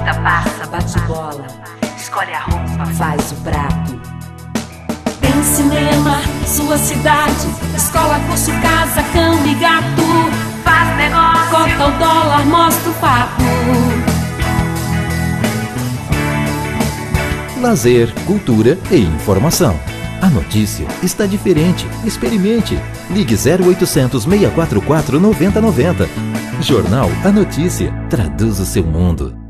Visita, passa, bate bola, escolhe a roupa, faz o prato. Tem cinema, sua cidade, escola, curso, casa, cão e gato. Faz negócio, cota o dólar, mostra o papo. Lazer, cultura e informação. A notícia está diferente. Experimente. Ligue 0800 644 9090. Jornal A Notícia. Traduz o seu mundo.